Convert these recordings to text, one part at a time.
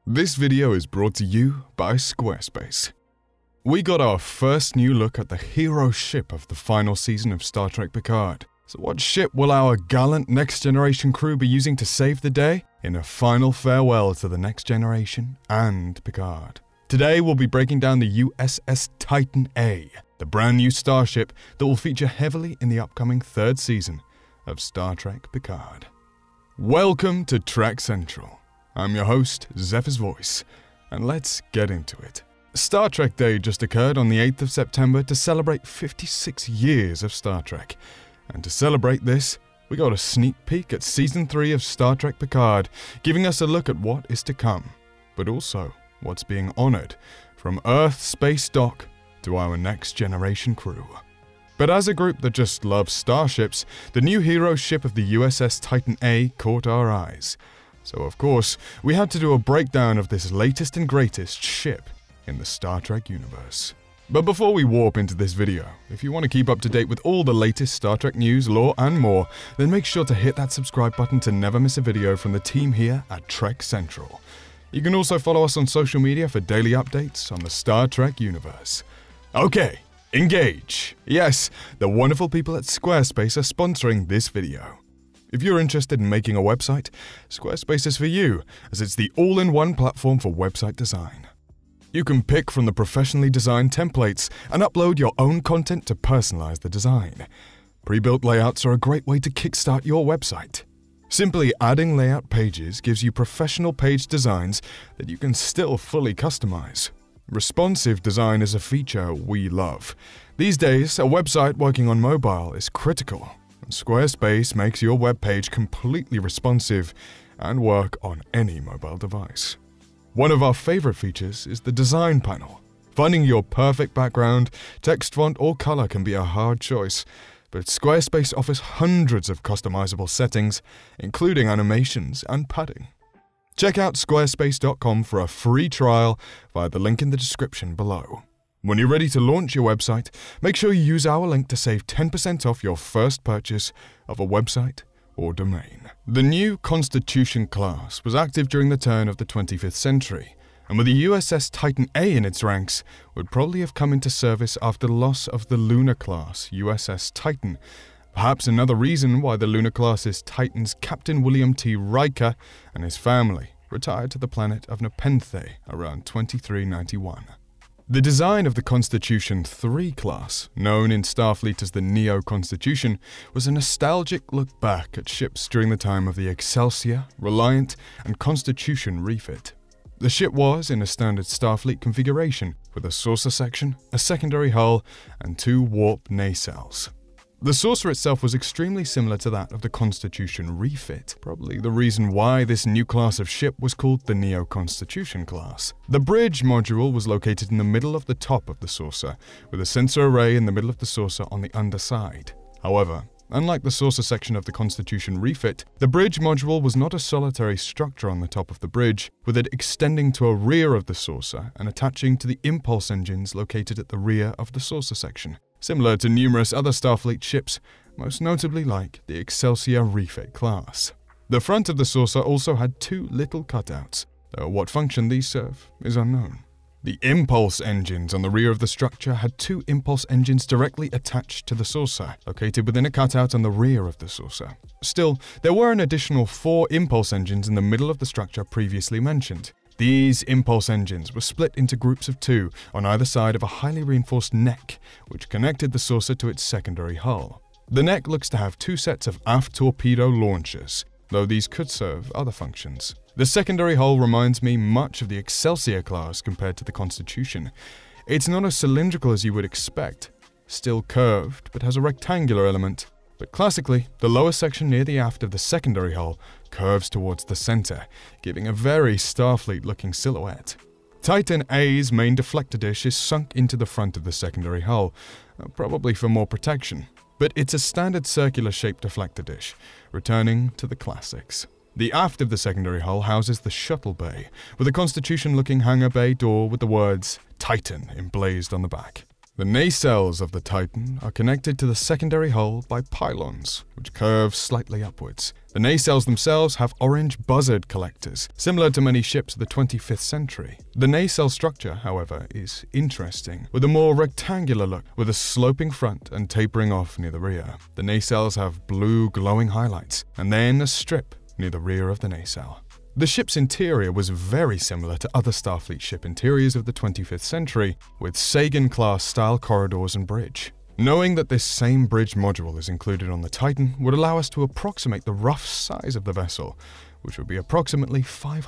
This video is brought to you by Squarespace. We got our first new look at the hero ship of the final season of Star Trek Picard. So what ship will our gallant Next Generation crew be using to save the day in a final farewell to the Next Generation and Picard? Today we'll be breaking down the USS Titan A, the brand new starship that will feature heavily in the upcoming third season of Star Trek Picard. Welcome to Trek Central. I'm your host, Zephyr's Voice, and let's get into it. Star Trek Day just occurred on the 8th of September to celebrate 56 years of Star Trek. And to celebrate this, we got a sneak peek at Season 3 of Star Trek Picard, giving us a look at what is to come, but also what's being honored, from Earth Space Dock to our Next Generation crew. But as a group that just loves starships, the new hero ship of the USS Titan A caught our eyes. So of course, we had to do a breakdown of this latest and greatest ship in the Star Trek universe. But before we warp into this video, if you want to keep up to date with all the latest Star Trek news, lore, and more, then make sure to hit that subscribe button to never miss a video from the team here at Trek Central. You can also follow us on social media for daily updates on the Star Trek universe. Okay, engage! Yes, the wonderful people at Squarespace are sponsoring this video. If you're interested in making a website, Squarespace is for you, as it's the all-in-one platform for website design. You can pick from the professionally designed templates and upload your own content to personalize the design. Pre-built layouts are a great way to kickstart your website. Simply adding layout pages gives you professional page designs that you can still fully customize. Responsive design is a feature we love. These days, a website working on mobile is critical. Squarespace makes your web page completely responsive and work on any mobile device. One of our favorite features is the design panel. Finding your perfect background, text font, or color can be a hard choice, but Squarespace offers hundreds of customizable settings, including animations and padding. Check out squarespace.com for a free trial via the link in the description below. When you're ready to launch your website, make sure you use our link to save 10% off your first purchase of a website or domain. The new Constitution class was active during the turn of the 25th century, and with the USS Titan A in its ranks, would probably have come into service after the loss of the Lunar class USS Titan. Perhaps another reason why the Lunar class's Titan's Captain William T. Riker and his family retired to the planet of Nepenthe around 2391. The design of the Constitution 3 class, known in Starfleet as the Neo-Constitution, was a nostalgic look back at ships during the time of the Excelsior, Reliant, and Constitution refit. The ship was in a standard Starfleet configuration, with a saucer section, a secondary hull, and 2 warp nacelles. The saucer itself was extremely similar to that of the Constitution refit, probably the reason why this new class of ship was called the Neo-Constitution class. The bridge module was located in the middle of the top of the saucer, with a sensor array in the middle of the saucer on the underside. However, unlike the saucer section of the Constitution refit, the bridge module was not a solitary structure on the top of the bridge, with it extending to a rear of the saucer and attaching to the impulse engines located at the rear of the saucer section. Similar to numerous other Starfleet ships, most notably like the Excelsior refit class. The front of the saucer also had 2 little cutouts, though what function these serve is unknown. The impulse engines on the rear of the structure had 2 impulse engines directly attached to the saucer, located within a cutout on the rear of the saucer. Still, there were an additional 4 impulse engines in the middle of the structure previously mentioned. These impulse engines were split into groups of 2 on either side of a highly reinforced neck, which connected the saucer to its secondary hull. The neck looks to have 2 sets of aft torpedo launchers, though these could serve other functions. The secondary hull reminds me much of the Excelsior class compared to the Constitution. It's not as cylindrical as you would expect, still curved, but has a rectangular element. But classically, the lower section near the aft of the secondary hull curves towards the center, giving a very Starfleet-looking silhouette. Titan A's main deflector dish is sunk into the front of the secondary hull, probably for more protection, but it's a standard circular-shaped deflector dish, returning to the classics. The aft of the secondary hull houses the shuttle bay, with a Constitution-looking hangar bay door with the words Titan emblazoned on the back. The nacelles of the Titan are connected to the secondary hull by pylons, which curve slightly upwards. The nacelles themselves have orange buzzard collectors, similar to many ships of the 25th century. The nacelle structure, however, is interesting, with a more rectangular look, with a sloping front and tapering off near the rear. The nacelles have blue glowing highlights, and then a strip near the rear of the nacelle. The ship's interior was very similar to other Starfleet ship interiors of the 25th century, with Sagan-class style corridors and bridge. Knowing that this same bridge module is included on the Titan would allow us to approximate the rough size of the vessel, which would be approximately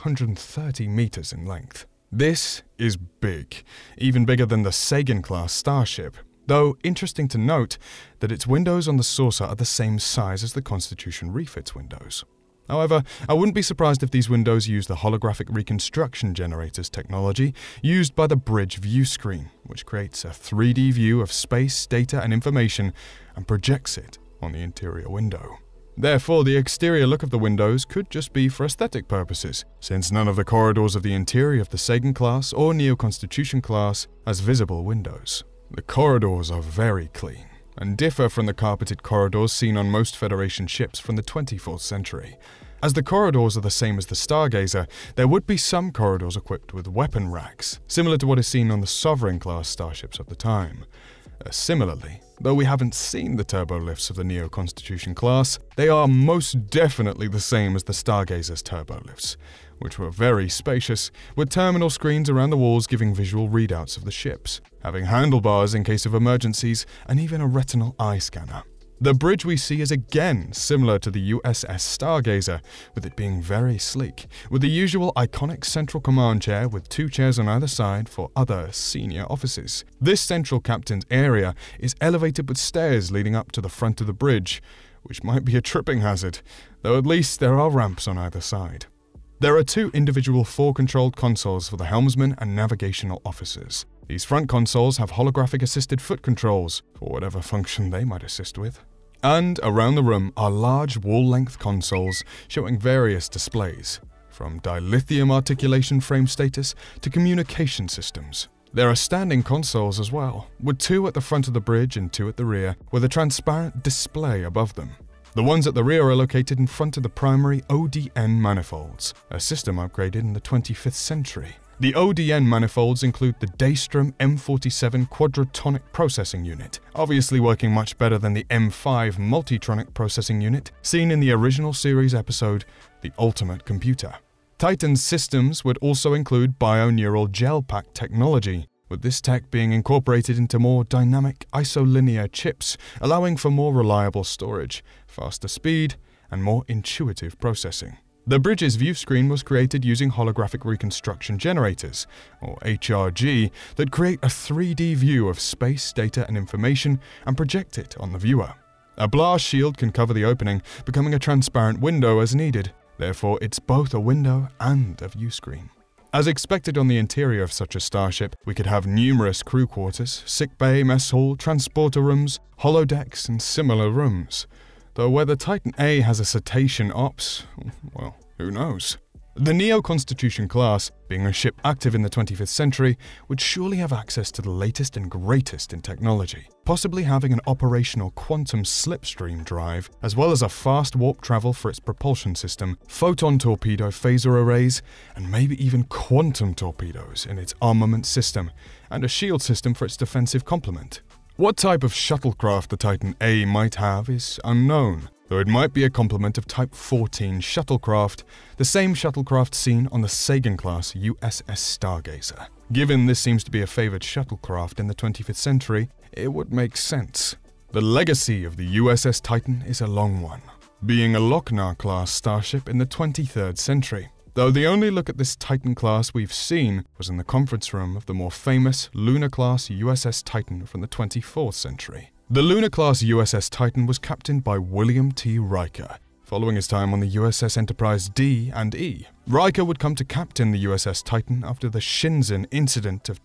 530 meters in length. This is big, even bigger than the Sagan-class starship, though interesting to note that its windows on the saucer are the same size as the Constitution refits windows. However, I wouldn't be surprised if these windows use the holographic reconstruction generators technology used by the bridge view screen, which creates a 3D view of space, data, and information and projects it on the interior window. Therefore, the exterior look of the windows could just be for aesthetic purposes, since none of the corridors of the interior of the Sagan class or Neo-Constitution class has visible windows. The corridors are very clean and differ from the carpeted corridors seen on most Federation ships from the 24th century. As the corridors are the same as the Stargazer, there would be some corridors equipped with weapon racks, similar to what is seen on the Sovereign-class starships of the time. Similarly, though we haven't seen the turbo lifts of the Neo-Constitution class, they are most definitely the same as the Stargazer's turbo lifts, which were very spacious, with terminal screens around the walls giving visual readouts of the ships, having handlebars in case of emergencies, and even a retinal eye scanner. The bridge we see is again similar to the USS Stargazer, with it being very sleek, with the usual iconic central command chair with 2 chairs on either side for other senior officers. This central captain's area is elevated with stairs leading up to the front of the bridge, which might be a tripping hazard, though at least there are ramps on either side. There are 2 individual 4-controlled consoles for the helmsman and navigational officers. These front consoles have holographic-assisted foot controls, for whatever function they might assist with. And around the room are large wall-length consoles showing various displays, from dilithium articulation frame status to communication systems. There are standing consoles as well, with 2 at the front of the bridge and 2 at the rear, with a transparent display above them. The ones at the rear are located in front of the primary ODN manifolds, a system upgraded in the 25th century. The ODN manifolds include the Daystrom M47 Quadratonic Processing Unit, obviously working much better than the M5 Multitronic Processing Unit seen in the original series episode, The Ultimate Computer. Titan's systems would also include bioneural gel pack technology, with this tech being incorporated into more dynamic isolinear chips, allowing for more reliable storage, faster speed, and more intuitive processing. The bridge's view screen was created using holographic reconstruction generators, or HRG, that create a 3D view of space, data, and information and project it on the viewer. A blast shield can cover the opening, becoming a transparent window as needed. Therefore, it's both a window and a view screen. As expected on the interior of such a starship, we could have numerous crew quarters, sick bay, mess hall, transporter rooms, holodecks, and similar rooms. Though whether Titan A has a cetacean ops, well, who knows? The Neo-Constitution class, being a ship active in the 25th century, would surely have access to the latest and greatest in technology, possibly having an operational quantum slipstream drive, as well as a fast warp travel for its propulsion system, photon torpedo phaser arrays, and maybe even quantum torpedoes in its armament system, and a shield system for its defensive complement. What type of shuttlecraft the Titan A might have is unknown, though it might be a complement of Type 14 shuttlecraft, the same shuttlecraft seen on the Sagan-class USS Stargazer. Given this seems to be a favored shuttlecraft in the 25th century, it would make sense. The legacy of the USS Titan is a long one, being a Lochnar-class starship in the 23rd century, though the only look at this Titan class we've seen was in the conference room of the more famous Lunar-class USS Titan from the 24th century. The Lunar-class USS Titan was captained by William T. Riker, following his time on the USS Enterprise D and E. Riker would come to captain the USS Titan after the Shenzhen incident of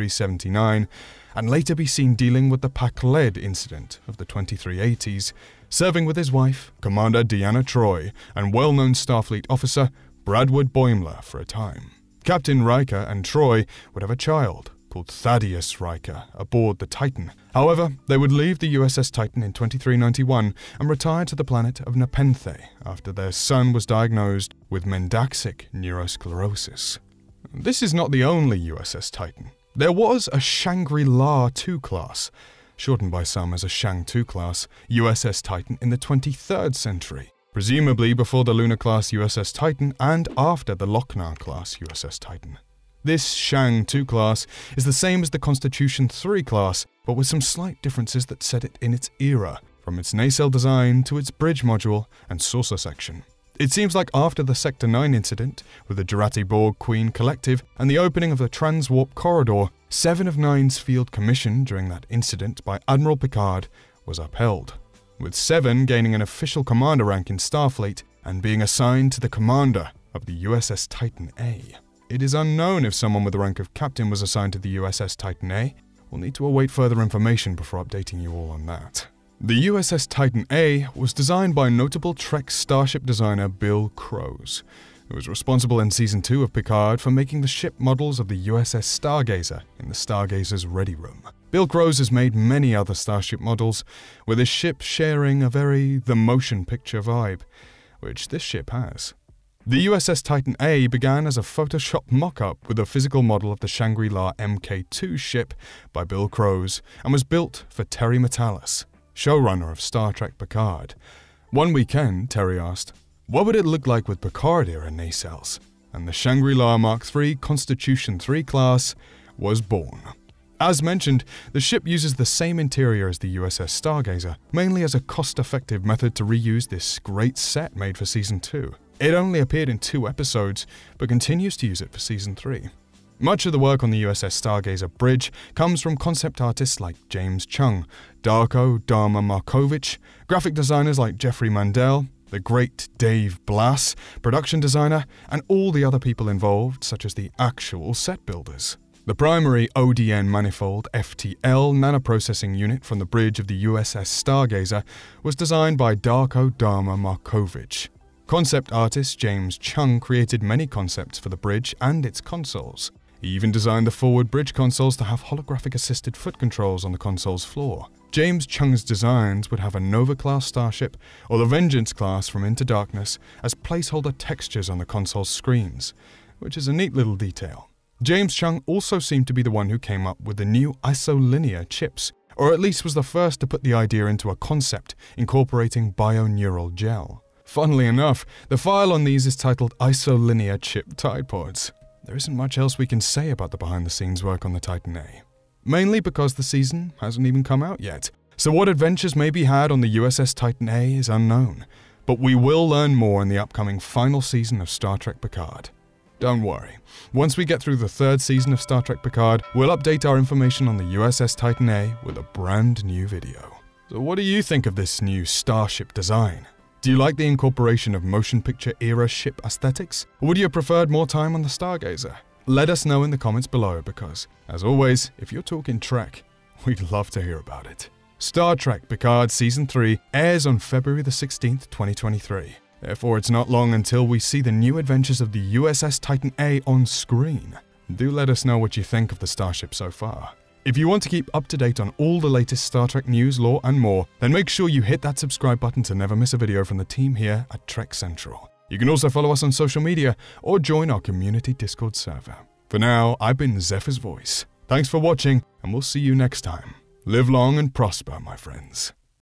2379, and later be seen dealing with the Pac-Led incident of the 2380s, serving with his wife, Commander Deanna Troi, and well-known Starfleet officer Bradwood Boimler for a time. Captain Riker and Troi would have a child, called Thaddeus Riker aboard the Titan. However, they would leave the USS Titan in 2391 and retire to the planet of Nepenthe after their son was diagnosed with mendaxic neurosclerosis. This is not the only USS Titan. There was a Shangri-La II class, shortened by some as a Shang II class, USS Titan in the 23rd century, presumably before the Lunar-class USS Titan and after the Lochnar-class USS Titan. This Shang II class is the same as the Constitution III class, but with some slight differences that set it in its era, from its nacelle design to its bridge module and saucer section. It seems like after the Sector 9 incident, with the Jurati Borg Queen Collective and the opening of the Transwarp Corridor, 7 of 9's field commission during that incident by Admiral Picard was upheld, with 7 gaining an official commander rank in Starfleet and being assigned to the commander of the USS Titan A. It is unknown if someone with the rank of captain was assigned to the USS Titan A. We'll need to await further information before updating you all on that. The USS Titan A was designed by notable Trek starship designer Bill Crows, who was responsible in Season 2 of Picard for making the ship models of the USS Stargazer in the Stargazer's Ready Room. Bill Crows has made many other starship models, with his ship sharing a very the motion picture vibe, which this ship has. The USS Titan A began as a Photoshop mock-up with a physical model of the Shangri-La Mk2 ship by Bill Crows and was built for Terry Matalas, showrunner of Star Trek Picard. One weekend, Terry asked, "What would it look like with Picard-era nacelles?" And the Shangri-La Mark III Constitution III class was born. As mentioned, the ship uses the same interior as the USS Stargazer, mainly as a cost-effective method to reuse this great set made for Season 2. It only appeared in 2 episodes, but continues to use it for Season 3. Much of the work on the USS Stargazer bridge comes from concept artists like James Chung, Darko Dharma Markovich, graphic designers like Jeffrey Mandel, the great Dave Blass, production designer, and all the other people involved, such as the actual set builders. The primary ODN manifold FTL nanoprocessing unit from the bridge of the USS Stargazer was designed by Darko Dharma Markovich. Concept artist James Chung created many concepts for the bridge and its consoles. He even designed the forward bridge consoles to have holographic-assisted foot controls on the console's floor. James Chung's designs would have a Nova-class starship or the Vengeance class from Into Darkness as placeholder textures on the console's screens, which is a neat little detail. James Chung also seemed to be the one who came up with the new isolinear chips, or at least was the first to put the idea into a concept incorporating bioneural gel. Funnily enough, the file on these is titled Isolinear Chip Tide Pods. There isn't much else we can say about the behind-the-scenes work on the Titan A, mainly because the season hasn't even come out yet, so what adventures may be had on the USS Titan A is unknown, but we will learn more in the upcoming final season of Star Trek Picard. Don't worry, once we get through the 3rd season of Star Trek Picard, we'll update our information on the USS Titan A with a brand new video. So what do you think of this new starship design? Do you like the incorporation of motion picture era ship aesthetics, or would you have preferred more time on the Stargazer? Let us know in the comments below because, as always, if you're talking Trek, we'd love to hear about it. Star Trek Picard Season 3 airs on February the 16th, 2023. Therefore, it's not long until we see the new adventures of the USS Titan A on screen. Do let us know what you think of the starship so far. If you want to keep up to date on all the latest Star Trek news, lore, and more, then make sure you hit that subscribe button to never miss a video from the team here at Trek Central. You can also follow us on social media or join our community Discord server. For now, I've been Zephyr's Voice. Thanks for watching, and we'll see you next time. Live long and prosper, my friends.